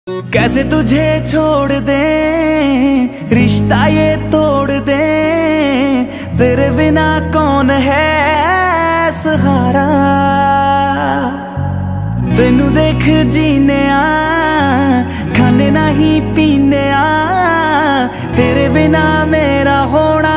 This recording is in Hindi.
कैसे तुझे छोड़ दे, रिश्ता ये तोड़ दे, तेरे बिना कौन है सहारा। तेनू देख जीने खाने नहीं पीने तेरे बिना मेरा होना